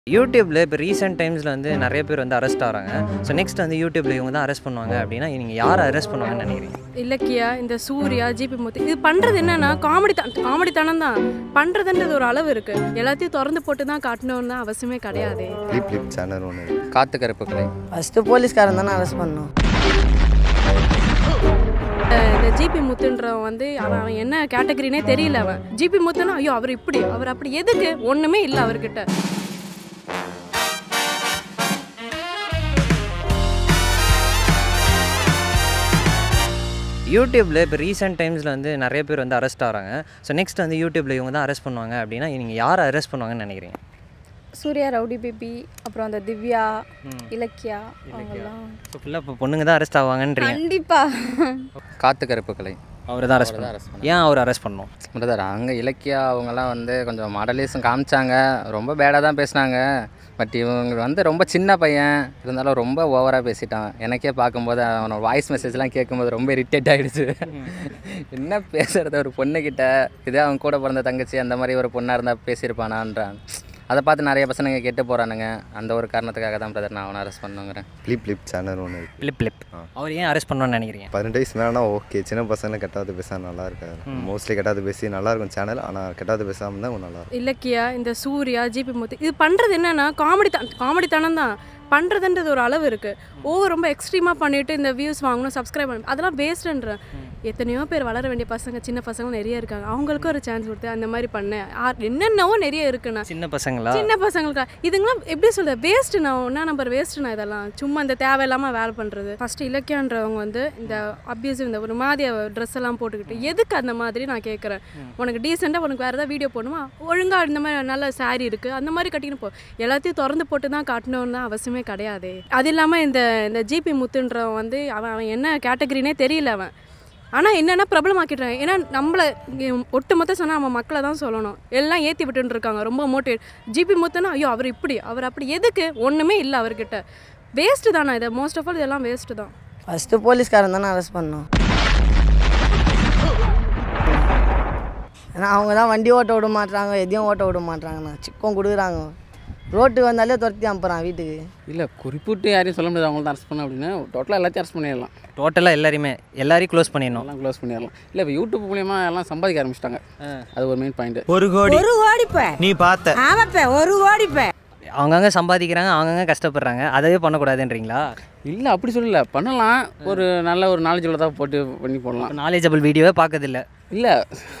YouTubeல இப்போ ரீசெண்ட் டைம்ஸில் வந்து நிறைய பேர் வந்து அரெஸ்ட் ஆகிறாங்க. ஸோ நெக்ஸ்ட் வந்து YouTubeல இவங்க தான் அரெஸ்ட் பண்ணுவாங்க அப்படின்னா நீங்கள் யாரை அரெஸ்ட் பண்ணுவாங்கன்னு நினைக்கிறீங்க? இலக்கியா, இந்த சூர்யா, ஜிபி முத்து இது பண்ணுறது என்னன்னா காமெடித்தனம் தான் பண்ணுறதுன்றது ஒரு அளவு இருக்குது. எல்லாத்தையும் திறந்து போட்டு தான் காட்டணும்னு தான் அவசியமே கிடையாது. சேனல் ஒன்று காத்து கருப்புக்களை ஃபஸ்ட்டு போலீஸ்காரன் தானே அரெஸ்ட் பண்ணணும். இந்த ஜிபி முத்துன்றவன் வந்து அவன் என்ன கேட்டகரினே தெரியல. அவன் ஜிபி முத்துனா ஐயோ அவர் இப்படி அவர் அப்படி எதுக்கு ஒன்றுமே இல்லை அவர்கிட்ட. யூடியூப்பில் இப்போ ரீசெண்ட் டைம்ஸில் வந்து நிறைய பேர் வந்து அரெஸ்ட் ஆகிறாங்க. ஸோ நெக்ஸ்ட் வந்து YouTubeல இவங்க தான் அரெஸ்ட் பண்ணுவாங்க அப்படின்னா நீங்கள் யாரை அரெஸ்ட் பண்ணுவாங்கன்னு நினைக்கிறீங்க? சூர்யா, ரவுடி பேபி, அப்புறம் அந்த திவ்யா, இலக்கியா அவங்கெல்லாம். ஸோ ஃபுல்லாக இப்போ பொண்ணுங்க தான் அரெஸ்ட் ஆவாங்கன்றீங்க? கண்டிப்பாக. காத்து கருப்புக்களை அவர் தான் அரெஸ்ட் பண்ணுவாங்க. ஏன் அவர் அரெஸ்ட் பண்ணணும்? பிரதர், அங்கே இலக்கியா அவங்கெல்லாம் வந்து கொஞ்சம் மாடலிசம் காமிச்சாங்க, ரொம்ப பேடாக தான் பேசினாங்க. பட் இவங்க வந்து ரொம்ப சின்ன பையன் இருந்தாலும் ரொம்ப ஓவராக பேசிட்டான். எனக்கே பார்க்கும்போது அவனோட வாய்ஸ் மெசேஜ்லாம் கேட்கும்போது ரொம்ப இரிட்டேட் ஆகிடுச்சு. என்ன பேசுகிறது ஒரு பொண்ணுக்கிட்ட, இதே அவங்க கூட பிறந்த தங்கச்சி அந்த மாதிரி ஒரு பொண்ணாக இருந்தால் பேசியிருப்பானான்றான். அதை பார்த்து நிறைய பசங்க கெட்டு போகிறானுங்க. அந்த ஒரு காரணத்துக்காக தான் பிரதர் நான் அவனை அரெஸ்ட் பண்ணுங்கிறேன். பிளிப் சேனல் ஒன்று பிளிப் அவர் ஏன் அரெஸ்ட் பண்ணணும்னு நினைக்கிறீங்க? 18 வயசு மேலேனா ஓகே, சின்ன பசங்களை கெட்டாவது பேச நல்லா இருக்காது. மோஸ்ட்லி கெட்டாவது பேசி நல்லா இருக்கும் சேனல், ஆனால் கெட்டாவது பேசாமல் தான் நல்லா இருக்கும். இலக்கியா, இந்த சூர்யா, ஜிபி முத்து இது பண்ணுறது என்னன்னா காமெடித்தனம் தான் பண்ணுறதுன்றது ஒரு அளவு இருக்குது. ரொம்ப எக்ஸ்ட்ரீமாக பண்ணிவிட்டு இந்த வியூஸ் வாங்கணும், சப்ஸ்கிரைப் பண்ணணும், அதெல்லாம் வேஸ்ட்டுன்றேன். எத்தனையோ பேர் வளர வேண்டிய பசங்க, சின்ன பசங்களும் நிறைய இருக்காங்க. அவங்களுக்கும் ஒரு சான்ஸ் கொடுத்து அந்த மாதிரி பண்ணேன். என்னென்னவோ நிறைய இருக்குண்ணா. சின்ன பசங்களுக்கா இதுங்களாம் எப்படி சொல்ல வேஸ்ட்டுண்ணா, ஒன்றா நம்பர் வேஸ்ட்டுண்ணா. இதெல்லாம் சும்மா இந்த தேவையில்லாமல் வேலை பண்ணுறது. ஃபஸ்ட்டு இலக்கியான்றவங்க வந்து இந்த அப்யூசிவ் இந்த ஒரு மாதிரி ட்ரெஸ் எல்லாம் போட்டுக்கிட்டு எதுக்கு அந்த மாதிரி நான் கேட்குறேன். உனக்கு டீசெண்டாக உனக்கு வேறு ஏதாவது வீடியோ போடணுமா, ஒழுங்காக இந்த மாதிரி நல்ல சாரீ இருக்குது அந்த மாதிரி கட்டின்னு போ. எல்லாத்தையும் திறந்து போட்டு தான் காட்டணும்னு தான் அவசியமே கிடையாது. அது இல்லாமல் இந்த ஜிபி முத்துன்றவன் வந்து அவன் என்ன கேட்டகரினே தெரியல. அவன் ஆனால் என்னென்னா பிரபலம் ஆக்கிடுறாங்க. ஏன்னா நம்மளை ஒட்டு மொத்தம் சொன்னால் நம்ம மக்களை தான் சொல்லணும். எல்லாம் ஏற்றி விட்டுன்னு இருக்காங்க, ரொம்ப மோட்டிவேட். ஜிபி முத்துனா ஐயோ அவர் இப்படி அவர் அப்படி எதுக்கு ஒன்றுமே இல்லை அவர்கிட்ட. வேஸ்ட்டு தானே இது, மோஸ்ட் ஆஃப் ஆல் இதெல்லாம் வேஸ்ட்டு தான். ஃபஸ்ட்டு போலீஸ்காரன் தானே அரெஸ்ட் பண்ணணும். ஏன்னா அவங்க தான் வண்டி ஓட்ட விட மாட்டுறாங்க, எதையும் ஓட்ட விட மாட்டுறாங்கண்ணா. சிக்கம் கொடுக்குறாங்க, ரோட்டுக்கு வந்தாலே துரத்தி அனுப்புகிறான் வீட்டுக்கு. இல்லை, குறிப்பிட்டு யாரையும் சொல்ல முடியாது அவங்கள தான் அரெஸ்ட் பண்ண அப்படின்னு. டோட்டலாக எல்லாத்தையும் அரெஸ்ட் பண்ணிடலாம். டோட்டலாக எல்லாரையும் க்ளோஸ் பண்ணிடணும். எல்லாம் க்ளோஸ் பண்ணிடலாம். இல்லை, இப்போ யூடியூப் மூலியமா எல்லாம் சம்பாதிக்க ஆரம்பிச்சிட்டாங்க. அது ஒரு மெயின் பாயிண்ட். ஒரு கோடி நீ பார்த்த ஆமாப்ப 1 கோடி அவங்கங்க சம்பாதிக்கிறாங்க, அவங்கங்க கஷ்டப்படுறாங்க, அதவே பண்ணக்கூடாதுன்றீங்களா? இல்லை, அப்படி சொல்லல, பண்ணலாம். ஒரு நல்ல ஒரு நாலேஜ் உள்ளதாக பண்ணி போடலாம். நாலேஜபிள் வீடியோவே பார்க்கறதில்ல. இல்லை,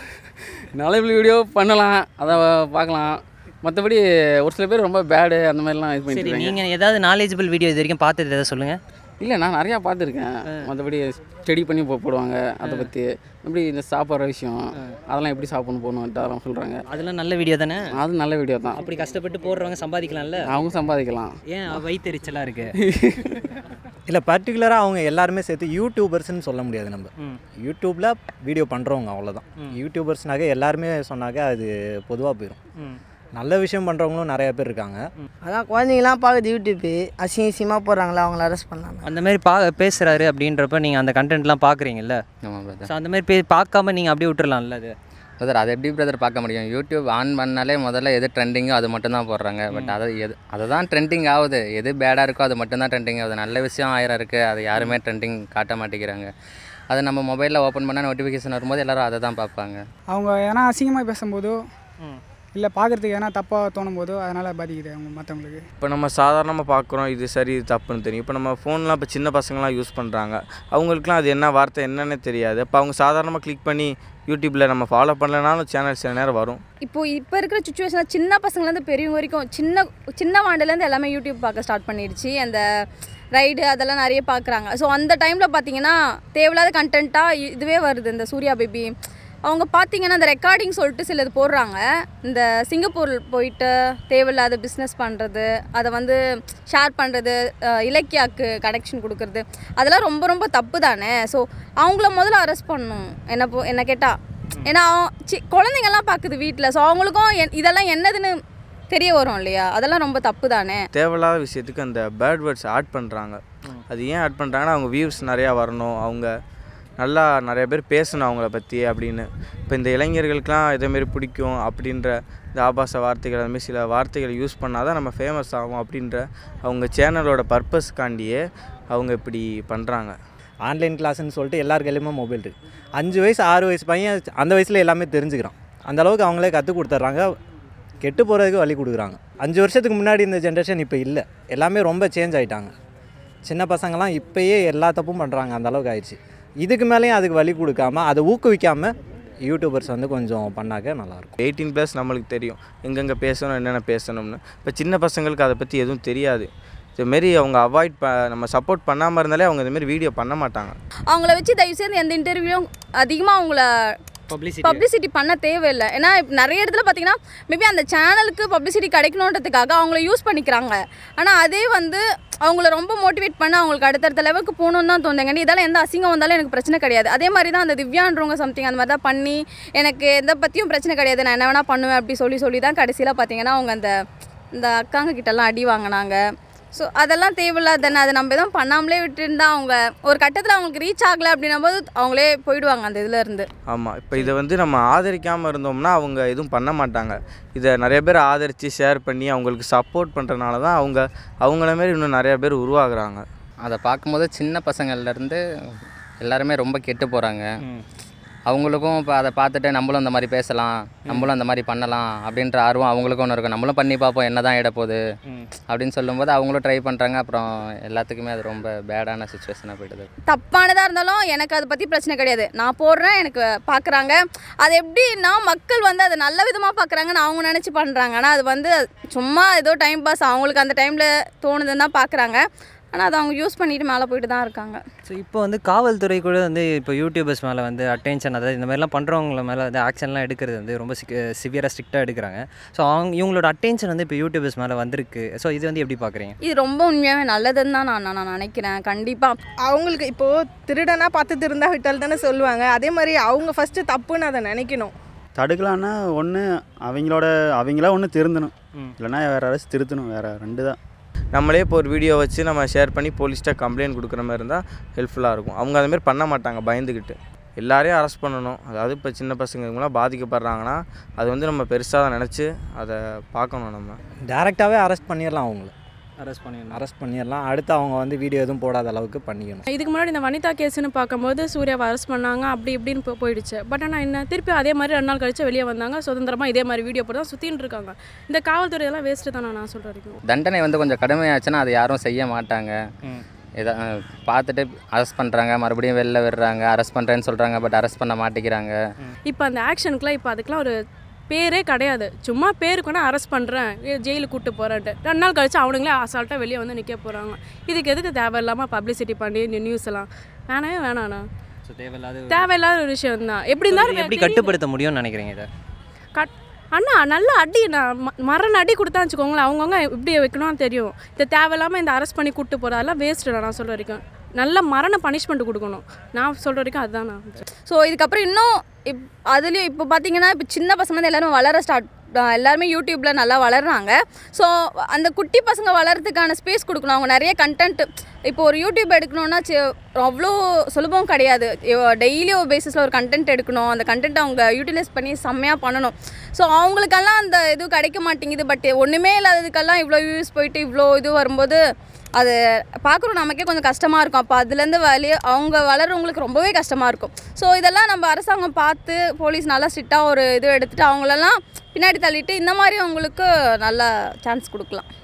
நாலேஜபிள் வீடியோ பண்ணலாம், அதை பார்க்கலாம். மற்றபடி ஒரு சில பேர் ரொம்ப பேடு அந்த மாதிரிலாம் இது பண்ணிட்டு. நீங்கள் ஏதாவது நாலேஜபிள் வீடியோ இது வரைக்கும் பார்த்தது எதாவது சொல்லுங்கள். இல்லை, நான் நிறையா பார்த்துருக்கேன். மற்றபடி ஸ்டடி பண்ணி போடுவாங்க அதை பற்றி. எப்படி இந்த சாப்பிட்ற விஷயம் அதெல்லாம் எப்படி சாப்பிடணும் போகணுன்ட்டு அதெல்லாம் சொல்கிறாங்க. அதெல்லாம் நல்ல வீடியோ தானே? அது நல்ல வீடியோ தான். அப்படி கஷ்டப்பட்டு போடுறவங்க சம்பாதிக்கலாம்ல? அவங்க சம்பாதிக்கலாம். ஏன் வயிற்றுச்சலாக இருக்குது? இல்லை, பர்டிகுலராக அவங்க எல்லாருமே சேர்த்து யூடியூபர்ஸ்ன்னு சொல்ல முடியாது. நம்ம யூடியூப்பில் வீடியோ பண்ணுறவங்க அவ்வளோதான் யூடியூபர்ஸ்னாக. எல்லாருமே சொன்னாக்க அது பொதுவாக போயிடும். நல்ல விஷயம் பண்ணுறவங்களும் நிறைய பேர் இருக்காங்க. அதான் குழந்தைங்களாம் பார்க்குது யூடியூப்பு, அசிங்கமாக போடுறாங்களா, அவங்கள அரெஸ்ட் பண்ணலாம். அந்த மாதிரி பேசுகிறாரு அப்படின்றப்ப நீங்கள் அந்த கண்டென்ட்லாம் பார்க்குறீங்கல்ல? ஆமாம் பிரதர். ஸோ அந்த மாதிரி பார்க்காம நீங்கள் அப்படியே விட்டுறலாம்ல? அது பிரதர், அது எப்படி பிரதர் பார்க்க முடியும்? யூடியூப் ஆன் பண்ணாலே முதல்ல எது ட்ரெண்டிங்கோ அது மட்டும்தான் போடுறாங்க. பட் அதை தான் ட்ரெண்டிங் ஆகுது. எது பேடாக இருக்கோ அது மட்டும்தான் ட்ரெண்டிங் ஆகுது. நல்ல விஷயம் 1000 இருக்குது, அது யாருமே ட்ரெண்டிங் காட்ட மாட்டேங்கிறாங்க. அதை நம்ம மொபைலில் ஓப்பன் பண்ணால் நோட்டிஃபிகேஷன் வரும்போது எல்லோரும் அதை தான் பார்ப்பாங்க. அவங்க ஏன்னா அசிங்கமாக பேசும்போதோ இல்லை பார்க்குறதுக்கு ஏன்னா தப்பாக தோணும் போதோ அதனால் பாதிக்குது அவங்க மற்றவங்களுக்கு. இப்போ நம்ம சாதாரணமாக பார்க்குறோம், இது சரி இது தப்புன்னு தெரியும். இப்போ நம்ம ஃபோன்லாம் இப்போ சின்ன பசங்களாம் யூஸ் பண்ணுறாங்க, அவங்களுக்குலாம் அது என்ன வார்த்தை என்னன்னு தெரியாது. இப்போ அவங்க சாதாரணமாக கிளிக் பண்ணி யூடியூப்பில் நம்ம ஃபாலோ பண்ணலனாலும் சேனல் சில நேரம் வரும். இப்போ இருக்கிற சுச்சுவேஷனில் சின்ன பசங்கள்லேருந்து பெரியவங்க வரைக்கும் சின்ன வாண்டிலேருந்து எல்லாமே யூடியூப் பார்க்க ஸ்டார்ட் பண்ணிடுச்சு. அந்த ரைடு அதெல்லாம் நிறைய பார்க்குறாங்க. ஸோ அந்த டைமில் பார்த்தீங்கன்னா தேவையில்லாத கண்டென்ட்டாக இதுவே வருது. இந்த சூர்யா பேபி அவங்க பார்த்தீங்கன்னா இந்த ரெக்கார்டிங் சொல்லிட்டு சிலது போடுறாங்க. இந்த சிங்கப்பூர் போயிட்டு தேவையில்லாத பிஸ்னஸ் பண்ணுறது, அதை வந்து ஷேர் பண்ணுறது, இலக்கியாவுக்கு கனெக்ஷன் கொடுக்குறது, அதெல்லாம் ரொம்ப ரொம்ப தப்பு தானே. ஸோ அவங்கள முதல்ல அரெஸ்ட் பண்ணணும் என்ன கேட்டால். ஏன்னா குழந்தைங்கள்லாம் பார்க்குது வீட்டில். ஸோ அவங்களுக்கும் இதெல்லாம் என்னதுன்னு தெரிய வரும் இல்லையா? அதெல்லாம் ரொம்ப தப்பு தானே. தேவையில்லாத விஷயத்துக்கு அந்த பேட் வேர்ட்ஸ் ஆட் பண்ணுறாங்க. அது ஏன் ஆட் பண்ணுறாங்கன்னா அவங்க வியூஸ் நிறையா வரணும், அவங்க நல்லா நிறைய பேர் பேசணும் அவங்கள பற்றி அப்படின்னு. இப்போ இந்த இளைஞர்களுக்கெலாம் இதேமாரி பிடிக்கும் அப்படின்ற இந்த ஆபாச வார்த்தைகள் அதுமாரி சில வார்த்தைகளை யூஸ் பண்ணால் தான் நம்ம ஃபேமஸ் ஆகும் அப்படின்ற அவங்க சேனலோட பர்பஸ்க்காண்டியே அவங்க இப்படி பண்ணுறாங்க. ஆன்லைன் கிளாஸ்ன்னு சொல்லிட்டு எல்லார் கையிலுமே மொபைல் இருக்குது. 5 வயசு 6 வயசு பையன் அந்த வயசில் எல்லாமே தெரிஞ்சுக்கிறான். அந்தளவுக்கு அவங்களே கற்றுக் கொடுத்துட்றாங்க. கெட்டு போகிறதுக்கு வழி கொடுக்குறாங்க. 5 வருஷத்துக்கு முன்னாடி இந்த ஜென்ரேஷன் இப்போ இல்லை. எல்லாமே ரொம்ப சேஞ்ச் ஆகிட்டாங்க. சின்ன பசங்கள்லாம் இப்போயே எல்லா தப்பும் பண்ணுறாங்க. அந்தளவுக்கு ஆயிடுச்சு. இதுக்கு மேலேயும் அதுக்கு வழி கொடுக்காமல் அதை ஊக்குவிக்காமல் யூடியூபர்ஸ் வந்து கொஞ்சம் பண்ணாக்க நல்லாயிருக்கும். 18+ நம்மளுக்கு தெரியும் எங்கெங்கே பேசணும் என்னென்ன பேசணும்னு. இப்போ சின்ன பசங்களுக்கு அதை பற்றி எதுவும் தெரியாது. இதுமாரி அவங்க நம்ம சப்போர்ட் பண்ணாமல் இருந்தாலே அவங்க இதுமாரி வீடியோ பண்ண மாட்டாங்க. அவங்கள வச்சு தயவுசெய்து எந்த இன்டர்வியூவும் அதிகமாக அவங்கள பப்ளிசிட்டி பண்ண தேவையில்லை. ஏன்னா இப்போ நிறைய இடத்துல பார்த்தீங்கன்னா மேபி அந்த சேனலுக்கு பப்ளிசிட்டி கிடைக்கணுன்றதுக்காக அவங்கள யூஸ் பண்ணிக்கிறாங்க. ஆனால் அதே வந்து அவங்கள ரொம்ப மோட்டிவேட் பண்ண அவங்களுக்கு அடுத்தடுத்த லெவலுக்கு போகணுன்னு தான் தோணுங்க. இதெல்லாம் எந்த அசிங்கம் வந்தாலும் எனக்கு பிரச்சனை கிடையாது. அதே மாதிரி தான் அந்த திவ்யான்றவங்க சம்திங் அந்த மாதிரி தான் பண்ணி எனக்கு எந்த பற்றியும் பிரச்சனை கிடையாது, நான் என்ன வேணால் பண்ணுவேன் அப்படி சொல்லி தான் கடைசியில் பார்த்தீங்கன்னா அவங்க இந்த அக்காங்க கிட்டலாம் அடி வாங்கினாங்க. ஸோ அதெல்லாம் தேவையில்லாத தானே. அதை நம்ம எதுவும் பண்ணாமலே விட்டுருந்தா அவங்க ஒரு கட்டத்தில் அவங்களுக்கு ரீச் ஆகலை அப்படின்னும் போது அவங்களே போயிடுவாங்க அந்த இதில் இருந்து. ஆமாம், இப்போ இதை வந்து நம்ம ஆதரிக்காமல் இருந்தோம்னா அவங்க எதுவும் பண்ண மாட்டாங்க. இதை நிறைய பேர் ஆதரித்து ஷேர் பண்ணி அவங்களுக்கு சப்போர்ட் பண்ணுறதுனால தான் அவங்கள மாரி இன்னும் நிறைய பேர் உருவாகுறாங்க. அதை பார்க்கும்போது சின்ன பசங்கள்லேருந்து எல்லாருமே ரொம்ப கெட்டு போகிறாங்க. அவங்களுக்கும் இப்போ அதை பார்த்துட்டு நம்மளும் அந்த மாதிரி பேசலாம், நம்மளும் அந்த மாதிரி பண்ணலாம் அப்படின்ற ஆர்வம் அவங்களுக்கும் ஒன்று இருக்கும். நம்மளும் பண்ணி பார்ப்போம் என்ன தான் இடப்போகுது அப்படின்னு சொல்லும்போது அவங்களும் ட்ரை பண்ணுறாங்க. அப்புறம் எல்லாத்துக்குமே அது ரொம்ப பேடான சுச்சுவேஷனாக போய்டுது. தப்பானதாக இருந்தாலும் எனக்கு அதை பற்றி பிரச்சனை கிடையாது. நான் போடுறேன், எனக்கு பார்க்குறாங்க. அது எப்படின்னா மக்கள் வந்து அதை நல்ல விதமாக பார்க்குறாங்கன்னு அவங்க நினச்சி பண்ணுறாங்க. ஆனால் அது வந்து சும்மா ஏதோ டைம் பாஸ் அவங்களுக்கு அந்த டைமில் தோணுதுன்னு தான் பார்க்குறாங்க. ஆனால் அதை அவங்க யூஸ் பண்ணிட்டு மேலே போயிட்டு தான் இருக்காங்க. ஸோ இப்போ வந்து காவல்துறை கூட வந்து இப்போ யூடியூபர்ஸ் மேலே வந்து அட்டென்ஷன், அதாவது இந்த மாதிரிலாம் பண்ணுறவங்கள மேலே வந்து ஆக்ஷன்லாம் எடுக்கிறது வந்து ரொம்ப சிவியராக ஸ்ட்ரிக்டாக எடுக்கிறாங்க. ஸோ இவங்களோட அட்டென்ஷன் வந்து இப்போ யூடியூபர்ஸ் மேலே வந்திருக்கு. ஸோ இது வந்து எப்படி பார்க்குறீங்க? இது ரொம்ப உண்மையாகவே நல்லதுன்னு தான் நான் நினைக்கிறேன். கண்டிப்பாக அவங்களுக்கு இப்போது திருடனா பார்த்து திருந்தா விட்டால் தானே சொல்லுவாங்க. அதே மாதிரி அவங்க ஃபஸ்ட்டு தப்புன்னு அதை நினைக்கணும். தடுக்கலான்னா ஒன்று அவங்களா ஒன்று திருந்தணும், இல்லைனா வேறு யாராச்சும் திருத்தணும். வேறு 2 தான். நம்மளே இப்போ ஒரு வீடியோ வச்சு நம்ம ஷேர் பண்ணி போலீஸ்கிட்ட கம்ப்ளைண்ட் கொடுக்குற மாதிரி இருந்தால் ஹெல்ப்ஃபுல்லாக இருக்கும். அவங்க அதுமாரி பண்ண மாட்டாங்க பயந்துக்கிட்டு. எல்லாரையும் அரெஸ்ட் பண்ணணும். அதாவது இப்போ சின்ன பசங்க இவங்களாம் பாதிக்கப்படுறாங்கன்னா அது வந்து நம்ம பெருசாக தான் நினச்சி அதை பார்க்கணும். நம்ம டேரெக்டாகவே அரெஸ்ட் பண்ணிடலாம். அவங்கள அரெஸ்ட் பண்ணிடலாம். அடுத்து அவங்க வந்து வீடியோ எதுவும் போடாத அளவுக்கு பண்ணிக்கணும். இதுக்கு முன்னாடி இந்த வனிதா கேஸ்ன்னு பார்க்கும்போது சூர்யாவை அரெஸ்ட் பண்ணாங்க, அப்படி இப்படின்னு போயிடுச்சு. பட் ஆனால் என்ன திருப்பி அதே மாதிரி 2 நாள் கழிச்சு வெளியே வந்தாங்க, சுதந்திரமாக இதே மாதிரி வீடியோ போட்டு தான் சுற்றின்னு இருக்காங்க. இந்த காவல்துறை எல்லாம் வேஸ்ட்டு தானே நான் சொல்கிற வரைக்கும். தண்டனை வந்து கொஞ்சம் கடுமையாச்சுன்னா அதை யாரும் செய்ய மாட்டாங்க. இதை பார்த்துட்டு அரெஸ்ட் பண்ணுறாங்க, மறுபடியும் வெளில விடுறாங்க, அரெஸ்ட் பண்ணுறேன்னு சொல்கிறாங்க, பட் அரெஸ்ட் பண்ண மாட்டேங்கிறாங்க. இப்போ அந்த ஆக்ஷனுக்குலாம் இப்போ அதுக்கெலாம் ஒரு பேரே கிடையாது. சும்மா பேருக்குன்னா அரெஸ்ட் பண்ணுறேன், ஜெயிலுக்கு கூப்பிட்டு போகிறேன்ட்டு 2 நாள் கழிச்சு அவனுங்களே அசால்ட்டாக வெளியே வந்து நிற்க போகிறாங்க. இதுக்கு எதுக்கு தேவையில்லாமல் பப்ளிசிட்டி பண்ணி இந்த நியூஸ் எல்லாம் வேணாண்ணா. தேவையில்லாத ஒரு விஷயம் தான். எப்படி இருந்தாலும் எப்படி கட்டுப்படுத்த முடியும்னு நினைக்கிறீங்க இதை? அண்ணா நல்லா அடி, நான் மரண அடி கொடுத்தா வச்சுக்கோங்களேன், அவங்கவுங்க எப்படி வைக்கணும்னு தெரியும். இந்த தேவையில்லாமல் இந்த அரெஸ்ட் பண்ணி கூப்பிட்டு போகிறதெல்லாம் வேஸ்ட்டு நான் சொல்ல வரைக்கும். நல்ல மரண பனிஷ்மெண்ட் கொடுக்கணும் நான் சொல்கிற வரைக்கும். அதுதான் நான். ஸோ இதுக்கப்புறம் இன்னும் அதுலேயும் இப்போ பார்த்தீங்கன்னா இப்போ சின்ன பசங்க வந்து எல்லாருமே எல்லாருமே யூடியூப்பில் நல்லா வளர்கிறாங்க. ஸோ அந்த குட்டி பசங்க வளர்கிறதுக்கான ஸ்பேஸ் கொடுக்கணும். அவங்க நிறைய கண்டென்ட் இப்போ ஒரு யூடியூப் எடுக்கணுன்னா அவ்வளோ சுலபம் கிடையாது. டெய்லி ஒரு பேசிஸில் ஒரு கண்டென்ட் எடுக்கணும். அந்த கண்டென்ட் அவங்க யூட்டிலைஸ் பண்ணி செம்மையாக பண்ணணும். ஸோ அவங்களுக்கெல்லாம் அந்த இது கிடைக்க மாட்டேங்குது. பட் ஒன்றுமே இல்லாததுக்கெல்லாம் இவ்வளோ வியூஸ் போயிட்டு இவ்வளோ இது வரும்போது அது பார்க்குறோம் நமக்கே கொஞ்சம் கஷ்டமாக இருக்கும். அப்போ அதுலேருந்து அவங்க வளர்கிறவங்களுக்கு ரொம்பவே கஷ்டமாக இருக்கும். ஸோ இதெல்லாம் நம்ம அரசாங்கம் பார்த்து போலீஸ் நல்லா ஸ்ட்ரிக்டாக ஒரு இது எடுத்துகிட்டு அவங்களெல்லாம் பின்னாடி தள்ளிட்டு இந்த மாதிரி அவங்களுக்கு நல்ல சான்ஸ் கொடுக்கலாம்.